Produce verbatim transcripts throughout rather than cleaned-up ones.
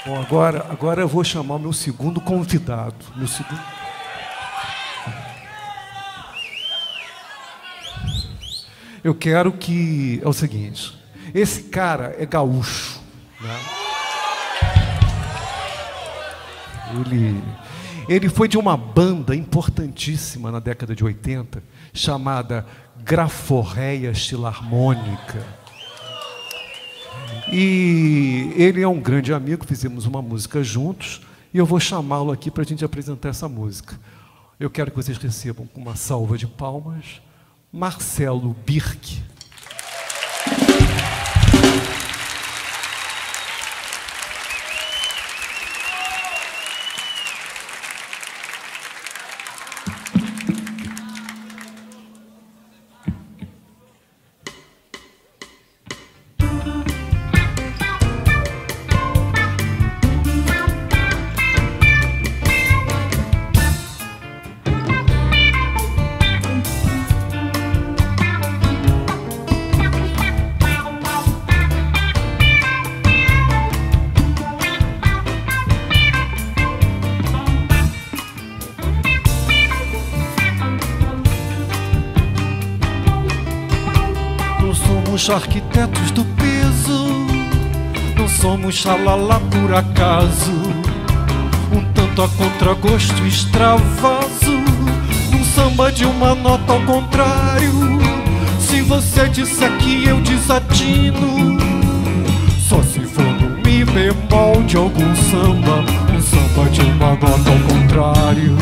Bom, agora, agora eu vou chamar o meu segundo convidado. Meu segundo... Eu quero que... É o seguinte, esse cara é gaúcho, né? Ele, ele foi de uma banda importantíssima na década de oitenta, chamada Graforreia Estilarmônica. E ele é um grande amigo, fizemos uma música juntos, e eu vou chamá-lo aqui para a gente apresentar essa música. Eu quero que vocês recebam com uma salva de palmas, Marcelo Birk. Somos arquitetos do peso, não somos xalala por acaso, um tanto a contragosto extravaso, um samba de uma nota ao contrário. Se você disser que eu desatino, só se for no mi bemol de algum samba, um samba de uma nota ao contrário.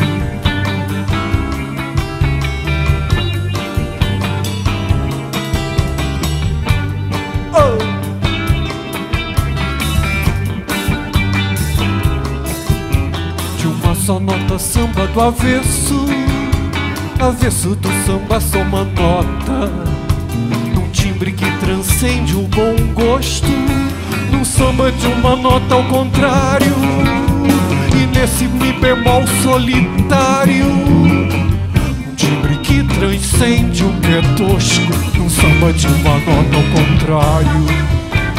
Só nota samba do avesso, avesso do samba só uma nota, num timbre que transcende o bom gosto, num samba de uma nota ao contrário, e nesse mi bemol solitário, um timbre que transcende o que é tosco, num samba de uma nota ao contrário.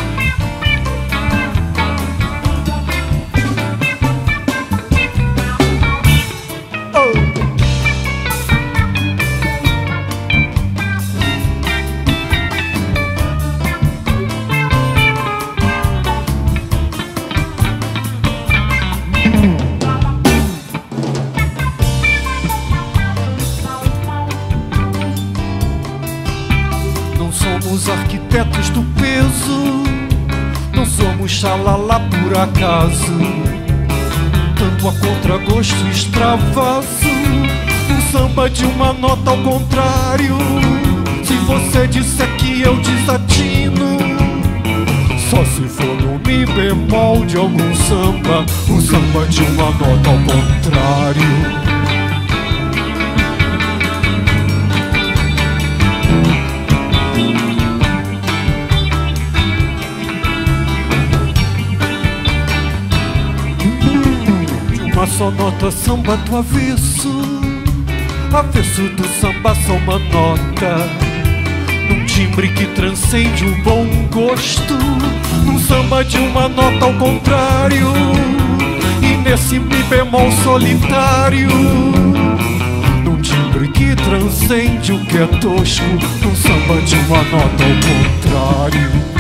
Somos arquitetos do peso, não somos xalala por acaso, tanto a contragosto extravaso, um samba de uma nota ao contrário. Se você disser que eu desatino, só se for no mi bemol de algum samba, um samba de uma nota ao contrário. Uma só nota samba do avesso, avesso do samba só uma nota, num timbre que transcende o bom gosto, num samba de uma nota ao contrário, e nesse mi bemol solitário, num timbre que transcende o que é tosco, num samba de uma nota ao contrário.